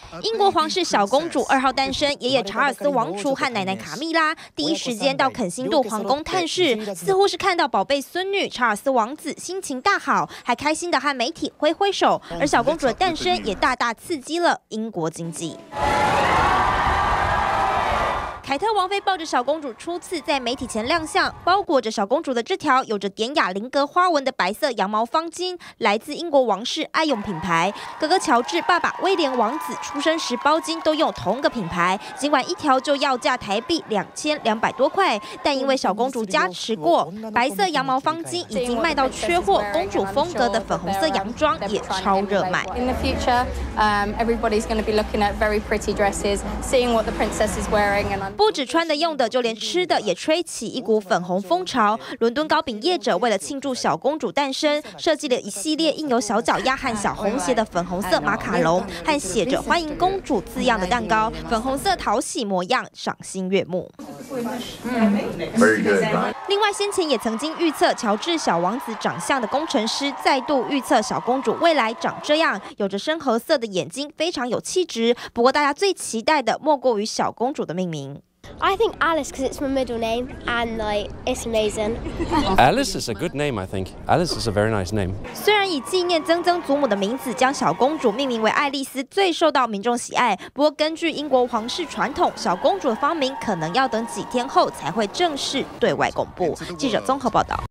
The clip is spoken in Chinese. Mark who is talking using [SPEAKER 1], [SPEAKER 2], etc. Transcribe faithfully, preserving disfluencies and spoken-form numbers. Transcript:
[SPEAKER 1] 英国皇室小公主二号诞生，爷爷查尔斯王储和奶奶卡蜜拉第一时间到肯辛顿皇宫探视，似乎是看到宝贝孙女查尔斯王子心情大好，还开心的和媒体挥挥手。而小公主的诞生也大大刺激了英国经济。 凯特王妃抱着小公主初次在媒体前亮相，包裹着小公主的这条有着典雅菱格花纹的白色羊毛方巾，来自英国王室爱用品牌。哥哥乔治、爸爸威廉王子出生时包巾都用同个品牌，尽管一条就要价台币两千两百多块，但因为小公主加持过，白色羊毛方巾已经卖到缺货，公主风格的粉红色洋装也超热卖。
[SPEAKER 2] In the future, um, everybody's going to be looking at very pretty dresses, seeing what the princess is wearing, and I'm
[SPEAKER 1] 不止穿的用的，就连吃的也吹起一股粉红风潮。伦敦糕饼业者为了庆祝小公主诞生，设计了一系列印有小脚丫和小红鞋的粉红色马卡龙，和写着“欢迎公主”字样的蛋糕，粉红色讨喜模样，赏心悦目。另外，先前也曾经预测乔治小王子长相的工程师，再度预测小公主未来长这样，有着深褐色的眼睛，非常有气质。不过，大家最期待的莫过于小公主的命名。
[SPEAKER 3] I think Alice because it's my middle name and like it's amazing.
[SPEAKER 4] Alice is a good name, I think. Alice is a very nice name.
[SPEAKER 1] 虽然以纪念曾曾祖母的名字将小公主命名为爱丽丝，最受到民众喜爱。不过，根据英国皇室传统，小公主的芳名可能要等几天后才会正式对外公布。记者综合报道。